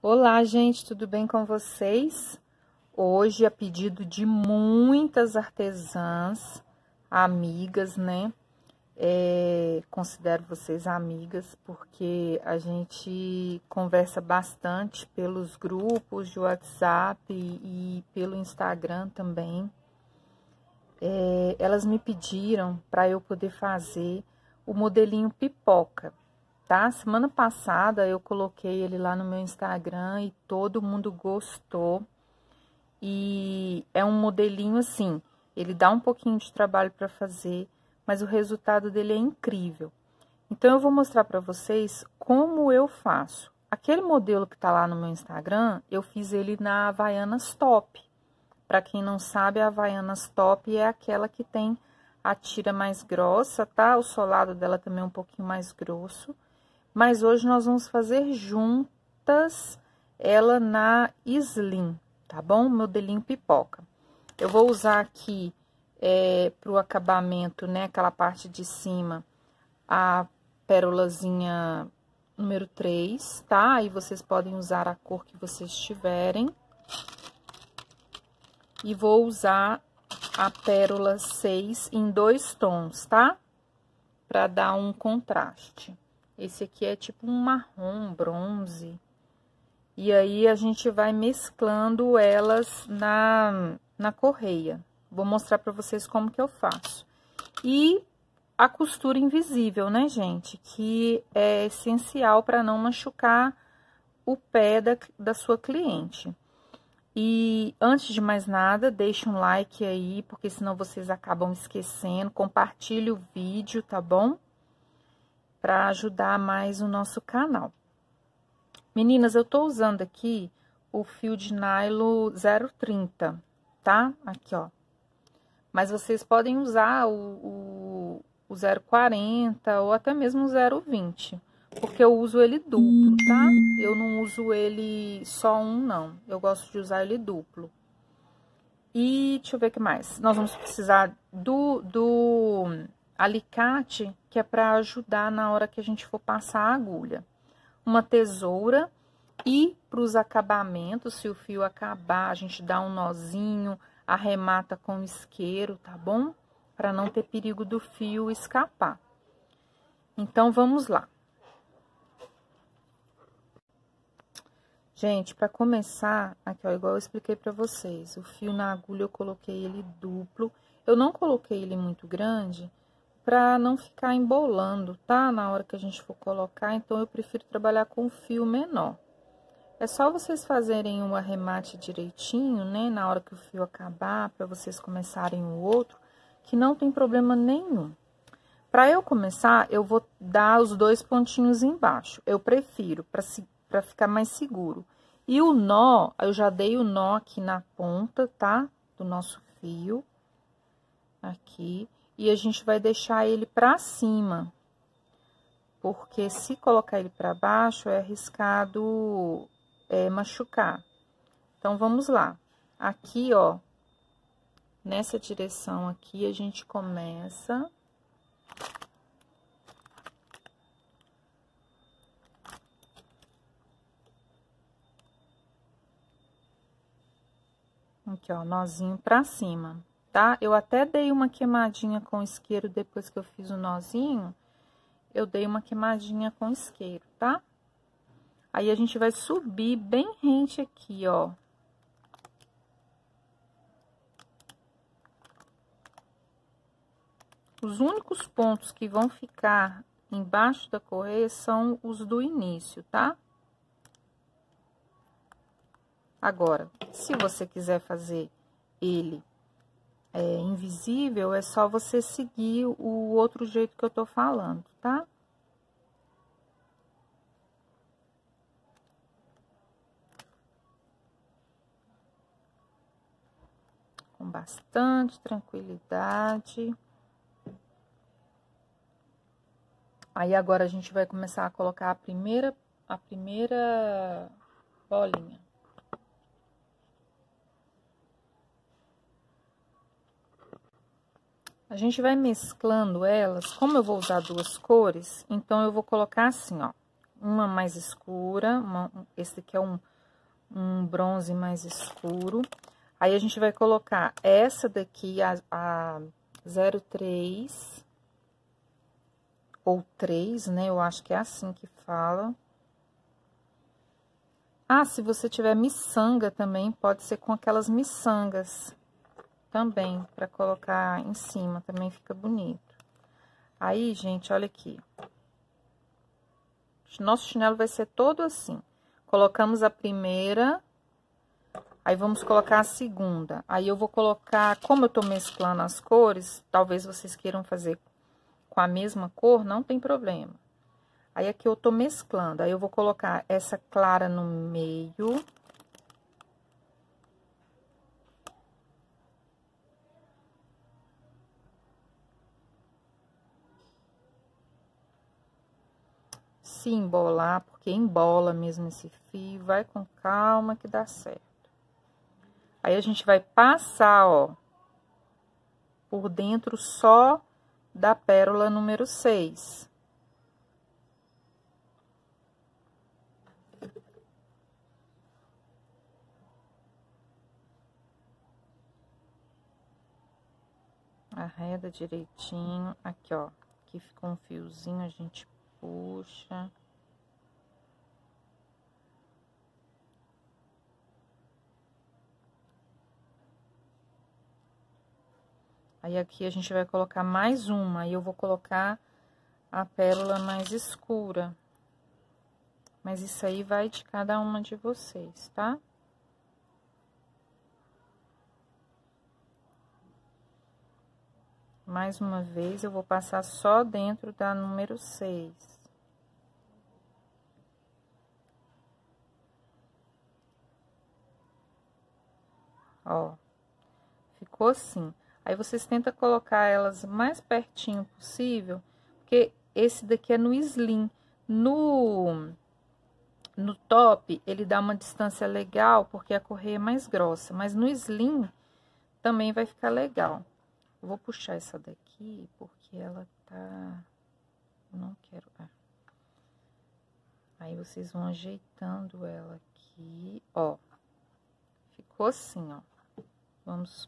Olá, gente, tudo bem com vocês? Hoje, a pedido de muitas artesãs, amigas, né? Considero vocês amigas, porque a gente conversa bastante pelos grupos de WhatsApp e pelo Instagram também. Elas me pediram para eu poder fazer o modelinho pipoca. Tá? Semana passada eu coloquei ele lá no meu Instagram e todo mundo gostou. E é um modelinho assim, ele dá um pouquinho de trabalho para fazer, mas o resultado dele é incrível. Então eu vou mostrar para vocês como eu faço. Aquele modelo que tá lá no meu Instagram, eu fiz ele na Havaianas Top. Para quem não sabe, a Havaianas Top é aquela que tem a tira mais grossa, tá? O solado dela também é um pouquinho mais grosso. Mas hoje nós vamos fazer juntas ela na Slim, tá bom? Modelinho pipoca. Eu vou usar aqui pro acabamento, né? Aquela parte de cima, a pérolazinha número 3, tá? Aí vocês podem usar a cor que vocês tiverem. E vou usar a pérola 6 em 2 tons, tá? Pra dar um contraste. Esse aqui é tipo um marrom, bronze. E aí, a gente vai mesclando elas na correia. Vou mostrar pra vocês como que eu faço. E a costura invisível, né, gente? Que é essencial para não machucar o pé da sua cliente. E antes de mais nada, deixe um like aí, porque senão vocês acabam esquecendo. Compartilhe o vídeo, tá bom? Para ajudar mais o nosso canal. Meninas, eu tô usando aqui o fio de nylon 0,30, tá? Aqui, ó. Mas vocês podem usar o 0,40 ou até mesmo o 0,20, porque eu uso ele duplo, tá? Eu não uso ele só um, não. Eu gosto de usar ele duplo. E deixa eu ver o que mais. Nós vamos precisar do alicate, que é para ajudar na hora que a gente for passar a agulha. Uma tesoura e para os acabamentos, se o fio acabar, a gente dá um nozinho, arremata com isqueiro, tá bom? Para não ter perigo do fio escapar. Então, vamos lá. Gente, para começar, aqui ó, igual eu expliquei para vocês, o fio na agulha eu coloquei ele duplo. Eu não coloquei ele muito grande, para não ficar embolando, tá? Na hora que a gente for colocar, então eu prefiro trabalhar com fio menor. É só vocês fazerem um arremate direitinho, né? Na hora que o fio acabar, para vocês começarem o outro, que não tem problema nenhum. Para eu começar, eu vou dar os 2 pontinhos embaixo. Eu prefiro, para ficar mais seguro. E o nó, eu já dei o nó aqui na ponta, tá? Do nosso fio. Aqui. E a gente vai deixar ele pra cima, porque se colocar ele pra baixo, é arriscado machucar. Então, vamos lá. Aqui, ó, nessa direção aqui, a gente começa. Aqui, ó, nozinho pra cima. Tá? Eu até dei uma queimadinha com isqueiro depois que eu fiz o nozinho. Eu dei uma queimadinha com isqueiro, tá? Aí, a gente vai subir bem rente aqui, ó. Os únicos pontos que vão ficar embaixo da correia são os do início, tá? Agora, se você quiser fazer ele invisível, é só você seguir o outro jeito que eu tô falando, tá? Com bastante tranquilidade. Aí, agora, a gente vai começar a colocar a primeira bolinha. A gente vai mesclando elas, como eu vou usar 2 cores, então eu vou colocar assim, ó, uma mais escura, esse daqui é um bronze mais escuro. Aí, a gente vai colocar essa daqui, a 03, ou 3, né? Eu acho que é assim que fala. Ah, se você tiver miçanga também, pode ser com aquelas miçangas também, pra colocar em cima, também fica bonito. Aí, gente, olha aqui. Nosso chinelo vai ser todo assim. Colocamos a primeira, aí vamos colocar a segunda. Aí, eu vou colocar, como eu tô mesclando as cores, talvez vocês queiram fazer com a mesma cor, não tem problema. Aí, aqui eu tô mesclando, aí eu vou colocar essa clara no meio. Se embolar, porque embola mesmo esse fio, vai com calma que dá certo. Aí, a gente vai passar, ó, por dentro só da pérola número 6. Arreda direitinho, aqui, ó, aqui ficou um fiozinho, a gente puxa. Aí, aqui a gente vai colocar mais uma, aí eu vou colocar a pérola mais escura. Mas isso aí vai de cada uma de vocês, tá? Mais uma vez, eu vou passar só dentro da número 6. Ó, ficou assim. Aí, vocês tentam colocar elas mais pertinho possível, porque esse daqui é no slim. No top, ele dá uma distância legal, porque a correia é mais grossa, mas no slim também vai ficar legal. Eu vou puxar essa daqui, porque ela tá... Não quero... Aí, vocês vão ajeitando ela aqui, ó. Ficou assim, ó. Vamos...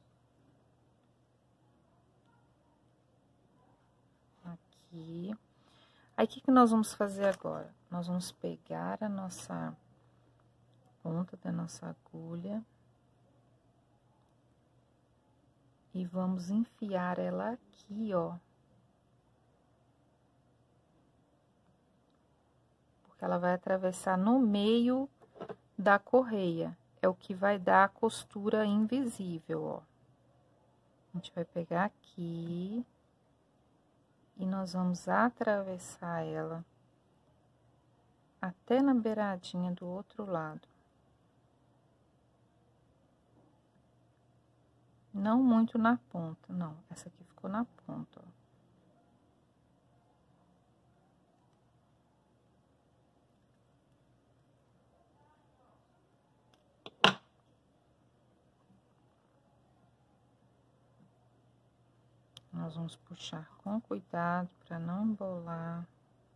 Aqui. Aí, o que nós vamos fazer agora? Nós vamos pegar a nossa ponta da nossa agulha e vamos enfiar ela aqui, ó. Porque ela vai atravessar no meio da correia. É o que vai dar a costura invisível, ó. A gente vai pegar aqui e nós vamos atravessar ela até na beiradinha do outro lado. Não muito na ponta, não. Essa aqui ficou na ponta, ó. Nós vamos puxar com cuidado para não embolar.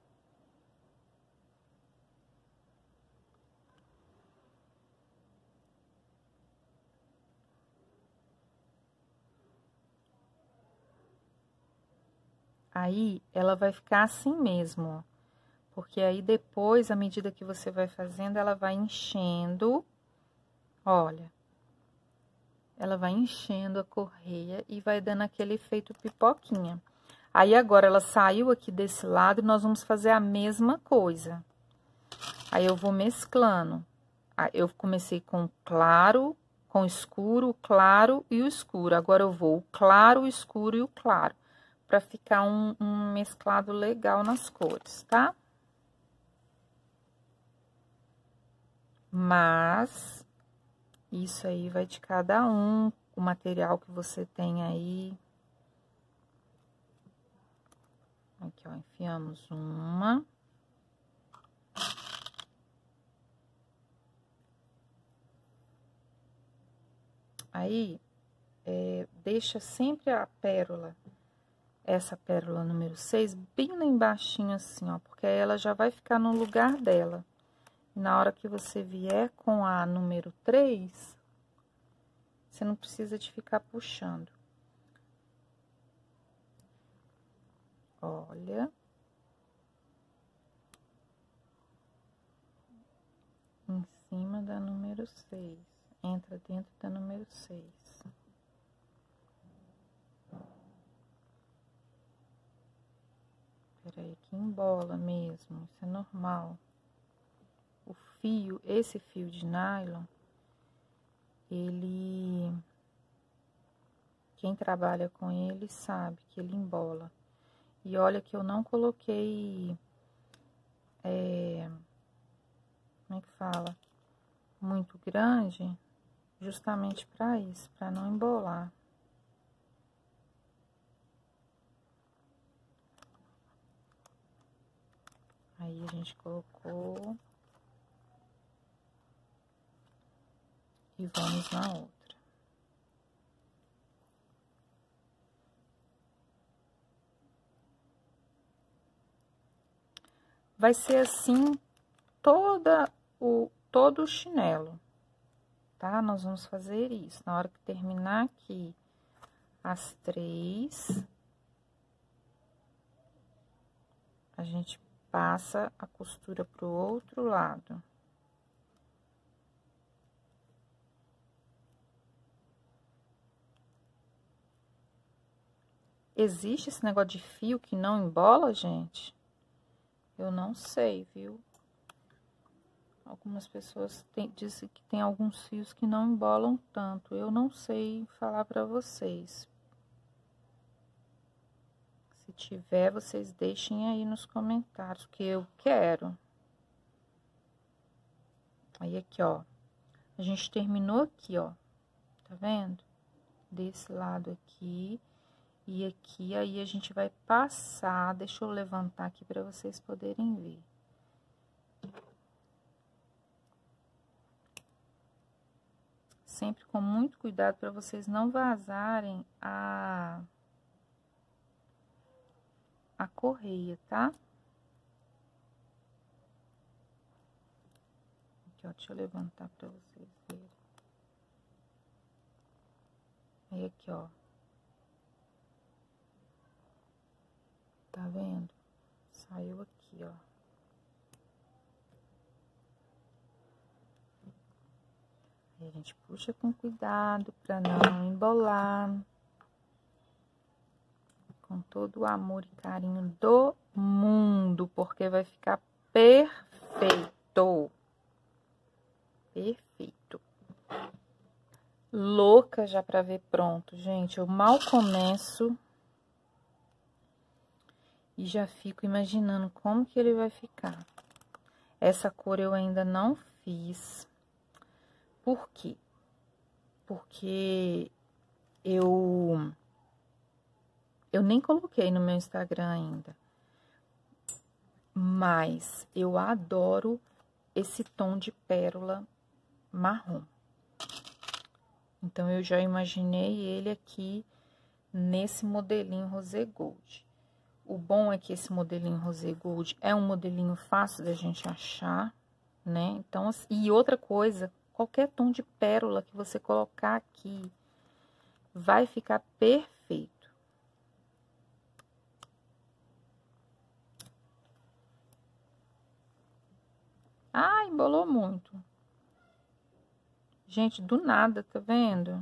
Aí, ela vai ficar assim mesmo, ó. Porque aí, depois, à medida que você vai fazendo, ela vai enchendo, olha. Ela vai enchendo a correia e vai dando aquele efeito pipoquinha. Aí, agora, ela saiu aqui desse lado e nós vamos fazer a mesma coisa. Aí, eu vou mesclando. Eu comecei com claro, com escuro, claro e o escuro. Agora, eu vou o claro, o escuro e o claro. Pra ficar um mesclado legal nas cores, tá? Mas, isso aí vai de cada um, o material que você tem aí. Aqui, ó, enfiamos uma. Aí, deixa sempre a pérola essa pérola número 6 bem lá embaixinho assim, ó, porque aí ela já vai ficar no lugar dela. E na hora que você vier com a número 3, você não precisa de ficar puxando. Olha. Em cima da número 6. Entra dentro da número 6. Peraí, que embola mesmo, isso é normal. O fio, esse fio de nylon, ele... Quem trabalha com ele sabe que ele embola. E olha que eu não coloquei... como é que fala? Muito grande, justamente para isso, para não embolar. Aí a gente colocou. E vamos na outra. Vai ser assim todo o chinelo, tá? Nós vamos fazer isso. Na hora que terminar aqui as 3, a gente passa a costura pro outro lado. Existe esse negócio de fio que não embola, gente? Eu não sei, viu? Algumas pessoas dizem que tem alguns fios que não embolam tanto. Eu não sei falar pra vocês. Se tiver, vocês deixem aí nos comentários, que eu quero. Aí, aqui, ó. A gente terminou aqui, ó. Tá vendo? Desse lado aqui. E aqui, aí a gente vai passar. Deixa eu levantar aqui pra vocês poderem ver. Sempre com muito cuidado para vocês não vazarem a correia, tá? Aqui, ó, deixa eu levantar para vocês verem. Aí, aqui, ó. Tá vendo? Saiu aqui, ó. Aí a gente puxa com cuidado para não embolar. Com todo o amor e carinho do mundo, porque vai ficar perfeito. Perfeito. Louca já para ver pronto, gente. Eu mal começo e já fico imaginando como que ele vai ficar. Essa cor eu ainda não fiz. Por quê? Porque eu nem coloquei no meu Instagram ainda. Mas eu adoro esse tom de pérola marrom. Então, eu já imaginei ele aqui nesse modelinho Rosé Gold. O bom é que esse modelinho Rosé Gold é um modelinho fácil da gente achar, né? Então, e outra coisa, qualquer tom de pérola que você colocar aqui vai ficar perfeito. Ah, embolou muito. Gente, do nada, tá vendo?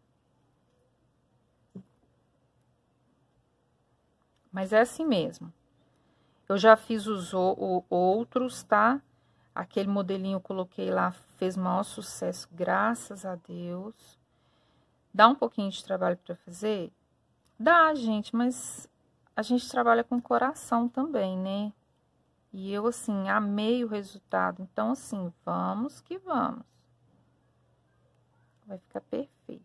Mas é assim mesmo. Eu já fiz os outros, tá? Aquele modelinho eu coloquei lá, fez maior sucesso, graças a Deus. Dá um pouquinho de trabalho pra fazer? Dá, gente, mas a gente trabalha com coração também, né? E eu, assim, amei o resultado. Então, assim, vamos que vamos. Vai ficar perfeito.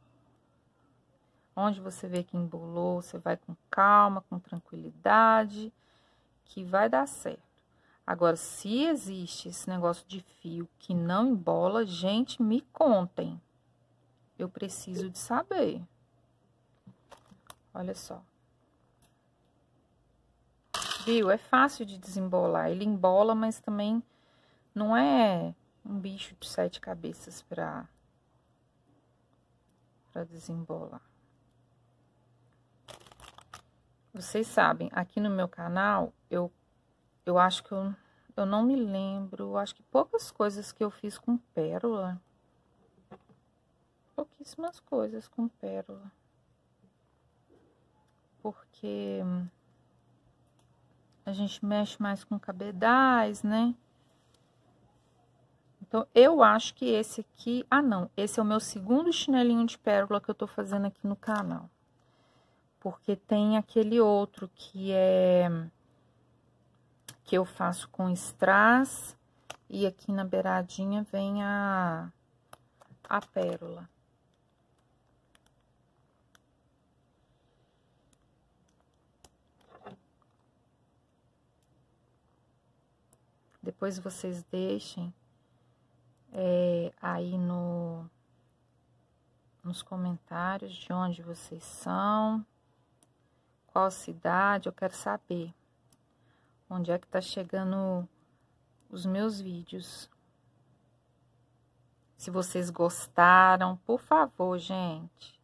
Onde você vê que embolou, você vai com calma, com tranquilidade, que vai dar certo. Agora, se existe esse negócio de fio que não embola, gente, me contem. Eu preciso de saber. Olha só. Viu? É fácil de desembolar. Ele embola, mas também não é um bicho de 7 cabeças pra desembolar. Vocês sabem, aqui no meu canal, eu acho que eu não me lembro, eu acho que poucas coisas que eu fiz com pérola. Pouquíssimas coisas com pérola. Porque a gente mexe mais com cabedais, né? Então, eu acho que esse aqui... Ah, não. Esse é o meu segundo chinelinho de pérola que eu tô fazendo aqui no canal. Porque tem aquele outro que eu faço com strass. E aqui na beiradinha vem a pérola. Depois vocês deixem aí nos comentários de onde vocês são, qual cidade, eu quero saber onde é que tá chegando os meus vídeos. Se vocês gostaram, por favor, gente.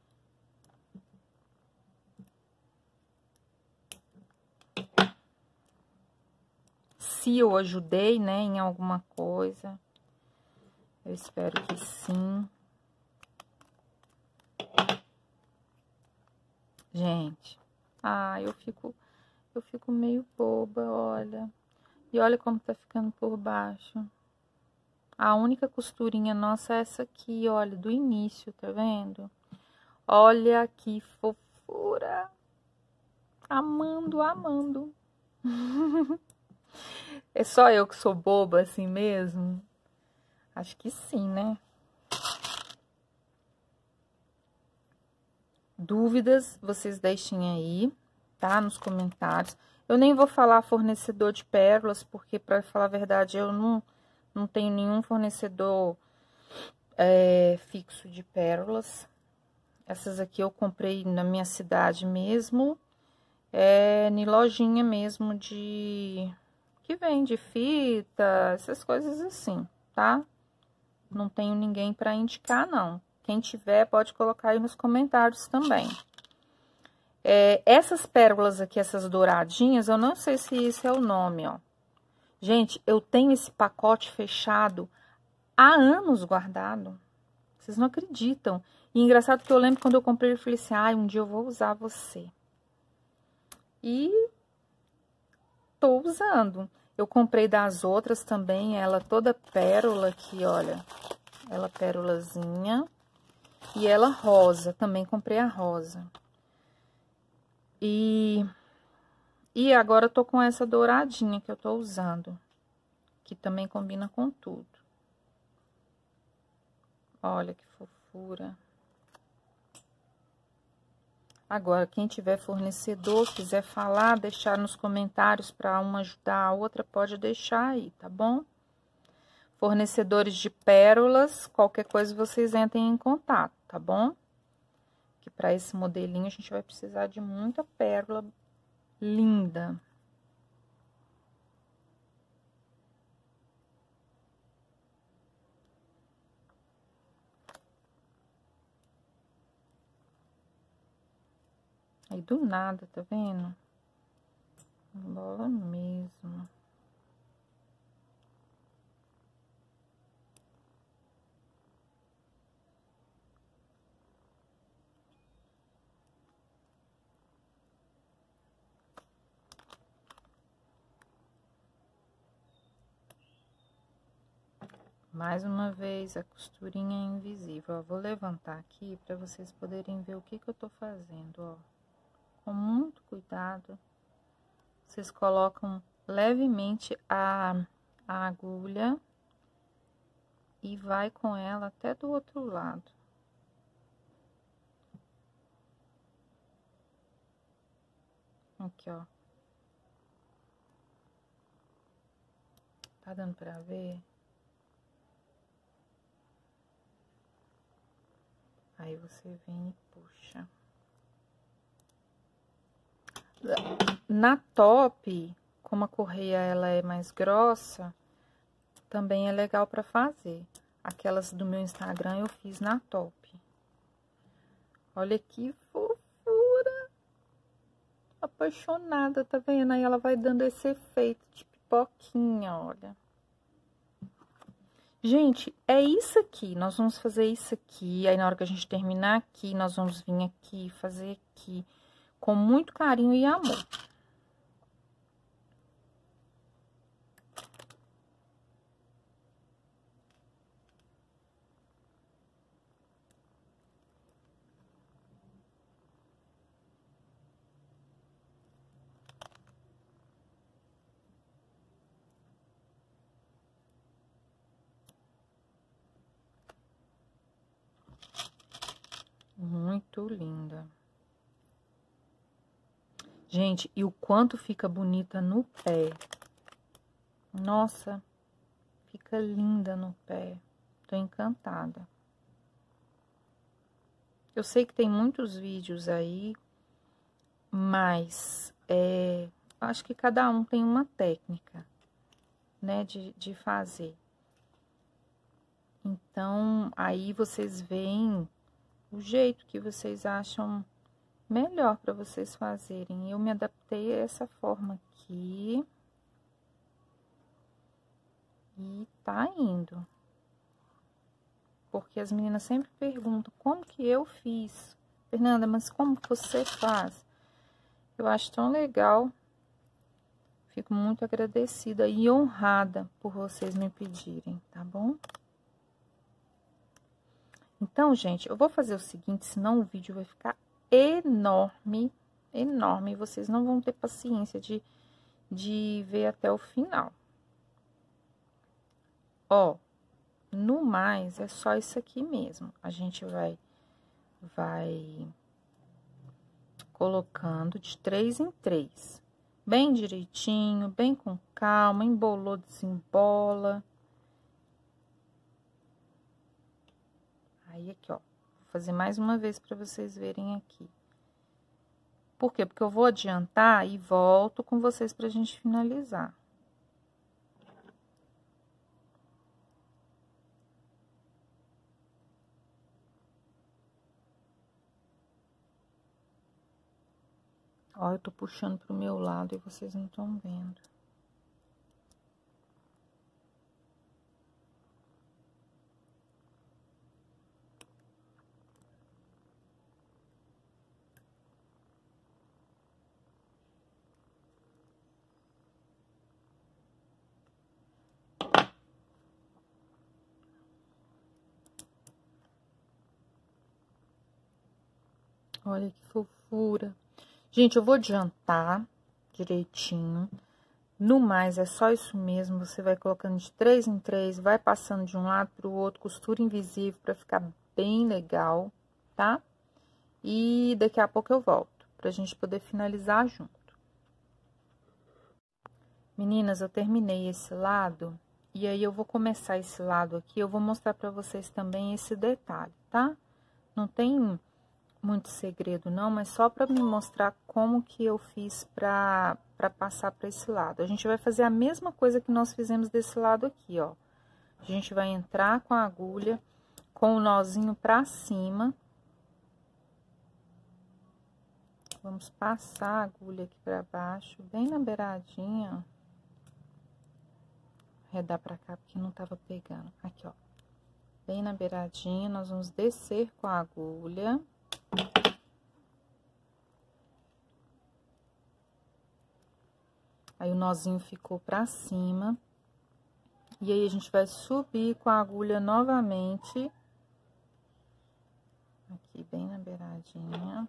Se eu ajudei, né, em alguma coisa, eu espero que sim. Gente, eu fico meio boba, olha. E olha como tá ficando por baixo. A única costurinha nossa é essa aqui, olha, do início, tá vendo? Olha que fofura. Amando, amando. É só eu que sou boba assim mesmo? Acho que sim, né? Dúvidas, vocês deixem aí, tá? Nos comentários. Eu nem vou falar fornecedor de pérolas, porque, pra falar a verdade, eu não tenho nenhum fornecedor fixo de pérolas. Essas aqui eu comprei na minha cidade mesmo. Em lojinha mesmo que vende fita, essas coisas assim, tá? Não tenho ninguém para indicar, não. Quem tiver, pode colocar aí nos comentários também. Essas pérolas aqui, essas douradinhas, eu não sei se isso é o nome, ó. Gente, eu tenho esse pacote fechado há anos guardado. Vocês não acreditam. E engraçado que eu lembro quando eu comprei, eu falei assim, um dia eu vou usar você. E tô usando. Eu comprei das outras também, ela toda pérola aqui, olha. Ela pérolazinha. E ela rosa, também comprei a rosa. E agora eu tô com essa douradinha que eu tô usando. Que também combina com tudo. Olha que fofura. Agora, quem tiver fornecedor, quiser falar, deixar nos comentários para uma ajudar a outra, pode deixar aí, tá bom? Fornecedores de pérolas, qualquer coisa vocês entrem em contato, tá bom? Que para esse modelinho a gente vai precisar de muita pérola linda. Aí do nada, tá vendo? Bola mesmo. Mais uma vez, a costurinha invisível, ó. Vou levantar aqui para vocês poderem ver o que eu tô fazendo, ó. Com muito cuidado, vocês colocam levemente a agulha e vai com ela até do outro lado. Aqui, ó. Tá dando pra ver? Aí você vem e puxa. Na top, como a correia ela é mais grossa, também é legal para fazer. Aquelas do meu Instagram eu fiz na top. Olha que fofura! Apaixonada, tá vendo? Aí ela vai dando esse efeito de pipoquinha, olha. Gente, é isso aqui. Nós vamos fazer isso aqui. Aí, na hora que a gente terminar aqui, nós vamos vir aqui, fazer aqui, com muito carinho e amor. Muito linda. Gente, e o quanto fica bonita no pé. Nossa, fica linda no pé. Tô encantada. Eu sei que tem muitos vídeos aí, mas acho que cada um tem uma técnica, né, de fazer. Então, aí vocês veem o jeito que vocês acham melhor para vocês fazerem. Eu me adaptei a essa forma aqui. E tá indo. Porque as meninas sempre perguntam como que eu fiz. Fernanda, mas como que você faz? Eu acho tão legal. Fico muito agradecida e honrada por vocês me pedirem, tá bom? Então, gente, eu vou fazer o seguinte, senão o vídeo vai ficar enorme, enorme. E vocês não vão ter paciência de ver até o final. Ó, no mais, é só isso aqui mesmo. A gente vai colocando de 3 em 3. Bem direitinho, bem com calma, embolou, desembola. Aí, aqui, ó, vou fazer mais uma vez para vocês verem aqui. Por quê? Porque eu vou adiantar e volto com vocês pra gente finalizar. Ó, eu tô puxando pro meu lado e vocês não estão vendo. Olha que fofura. Gente, eu vou adiantar direitinho. No mais, é só isso mesmo. Você vai colocando de 3 em 3, vai passando de um lado pro outro, costura invisível pra ficar bem legal, tá? E daqui a pouco eu volto, pra gente poder finalizar junto. Meninas, eu terminei esse lado, e aí eu vou começar esse lado aqui, eu vou mostrar pra vocês também esse detalhe, tá? Não tem muito segredo não, mas só pra me mostrar como que eu fiz pra passar pra esse lado. A gente vai fazer a mesma coisa que nós fizemos desse lado aqui, ó. A gente vai entrar com a agulha, com o nozinho pra cima. Vamos passar a agulha aqui pra baixo, bem na beiradinha, ó. Arredar pra cá, porque não tava pegando. Aqui, ó. Bem na beiradinha, nós vamos descer com a agulha. Aí, o nozinho ficou pra cima. E aí, a gente vai subir com a agulha novamente. Aqui, bem na beiradinha.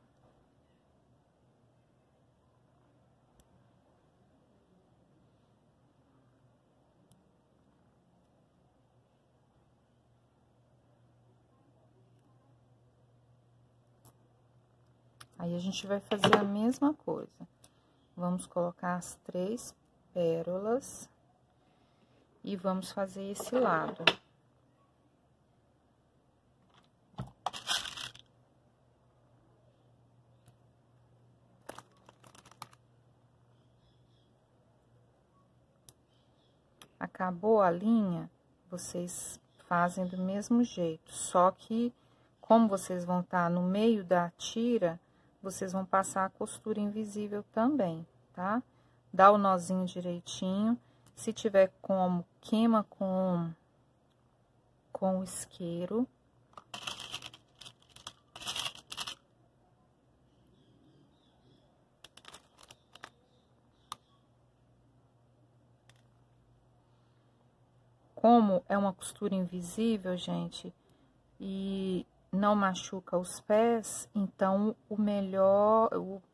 Aí, a gente vai fazer a mesma coisa. Vamos colocar as 3 pérolas. E vamos fazer esse lado. acabou a linha, vocês fazem do mesmo jeito, só que como vocês vão estar no meio da tira, vocês vão passar a costura invisível também, tá? Dá o nozinho direitinho, se tiver como, queima com o isqueiro. Como é uma costura invisível, gente, e não machuca os pés, então o melhor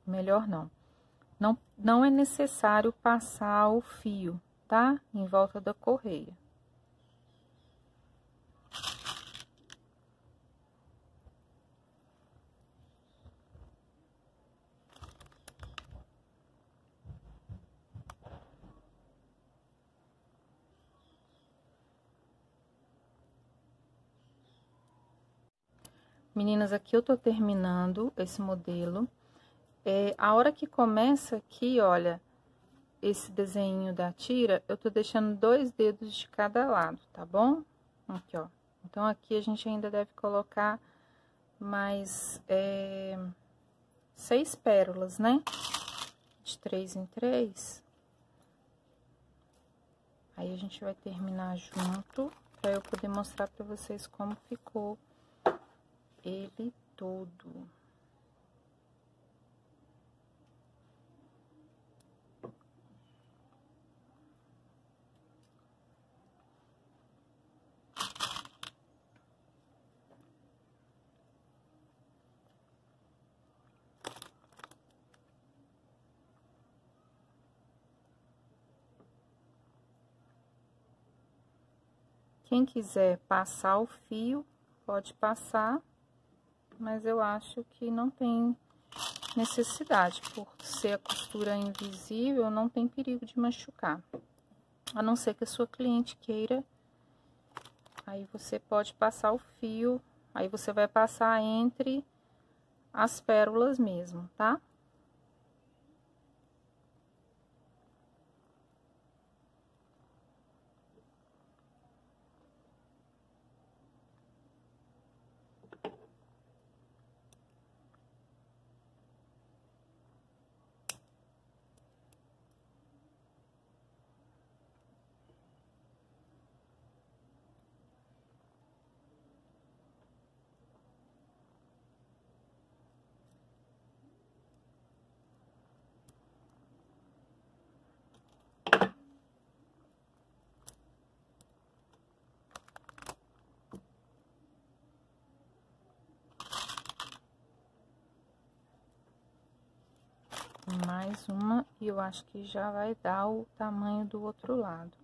não é necessário passar o fio, tá? Em volta da correia. Meninas, aqui eu tô terminando esse modelo. A hora que começa aqui, olha, esse desenho da tira, eu tô deixando 2 dedos de cada lado, tá bom? Aqui, ó. Então, aqui a gente ainda deve colocar mais 6 pérolas, né? De 3 em 3. Aí, a gente vai terminar junto, pra eu poder mostrar pra vocês como ficou ele todo. Quem quiser passar o fio, pode passar, mas eu acho que não tem necessidade, por ser a costura invisível, não tem perigo de machucar. A não ser que a sua cliente queira, aí você pode passar o fio, aí você vai passar entre as pérolas mesmo, tá? Mais uma, e eu acho que já vai dar o tamanho do outro lado.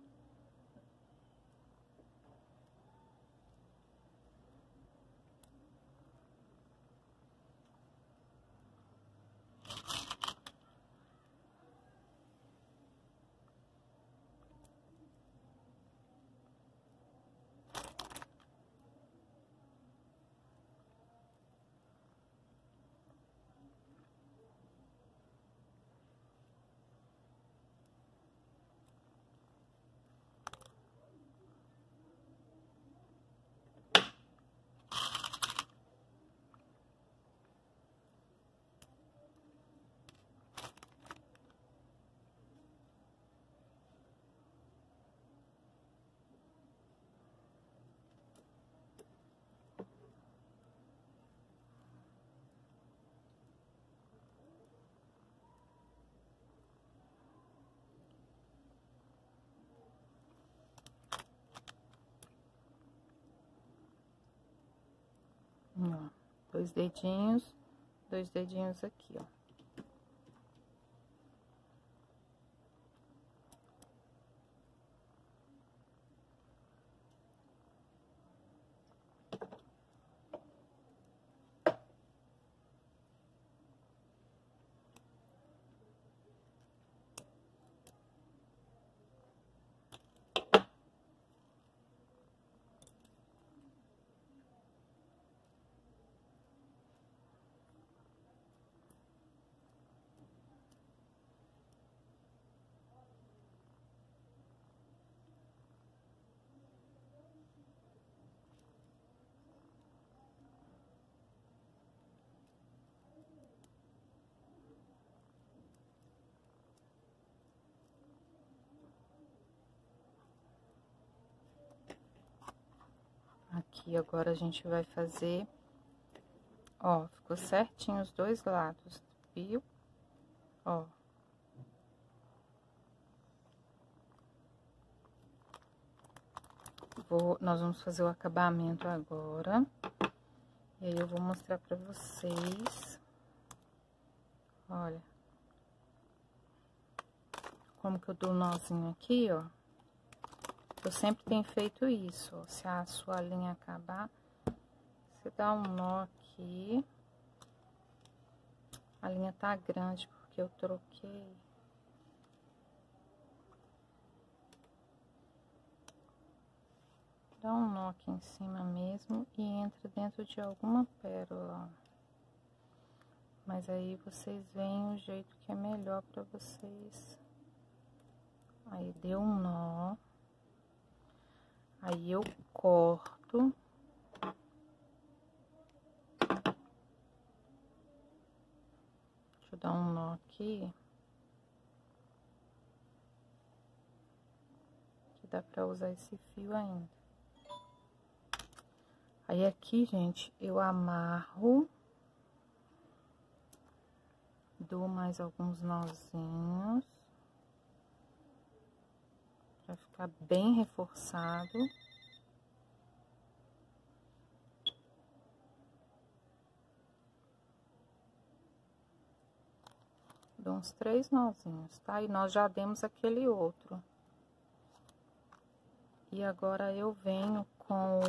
Ó, 2 dedinhos aqui, ó. aqui. Agora, a gente vai fazer, ó, ficou certinho os dois lados, viu? Ó. Nós vamos fazer o acabamento agora. E aí, eu vou mostrar pra vocês. Olha. Como que eu dou o nozinho aqui, ó. Eu sempre tenho feito isso, ó. Se a sua linha acabar, você dá um nó aqui. A linha tá grande porque eu troquei. Dá um nó aqui em cima mesmo e entra dentro de alguma pérola, ó. Mas aí vocês veem o jeito que é melhor pra vocês. Aí, deu um nó. Aí, eu corto. Deixa eu dar um nó aqui. Que dá pra usar esse fio ainda. Aí, aqui, gente, eu amarro. Dou mais alguns nozinhos. Pra ficar bem reforçado. Dou uns 3 nozinhos, tá? E nós já demos aquele outro. E agora, eu venho com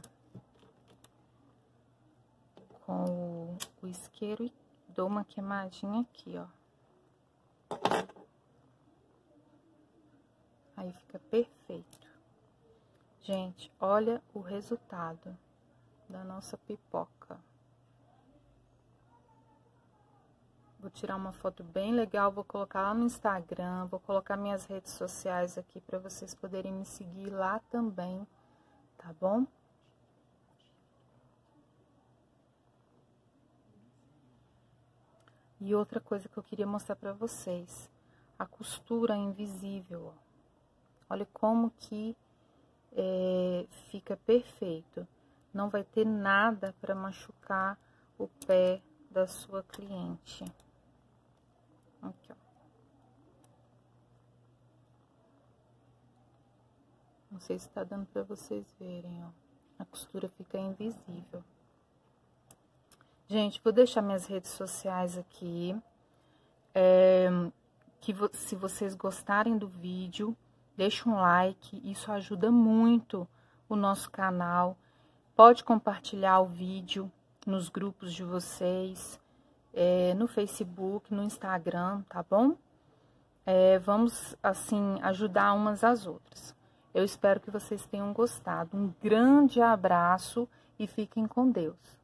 o isqueiro e dou uma queimadinha aqui, ó. Aí, fica perfeito. Gente, olha o resultado da nossa pipoca. Vou tirar uma foto bem legal, vou colocar lá no Instagram, vou colocar minhas redes sociais aqui para vocês poderem me seguir lá também, tá bom? E outra coisa que eu queria mostrar para vocês, a costura invisível, ó. Olha como que fica perfeito. Não vai ter nada para machucar o pé da sua cliente. Aqui, ó. Não sei se tá dando para vocês verem, ó. A costura fica invisível. Gente, vou deixar minhas redes sociais aqui. Se vocês gostarem do vídeo, deixa um like, isso ajuda muito o nosso canal. Pode compartilhar o vídeo nos grupos de vocês, no Facebook, no Instagram, tá bom? Vamos, assim, ajudar umas às outras. Eu espero que vocês tenham gostado. Um grande abraço e fiquem com Deus.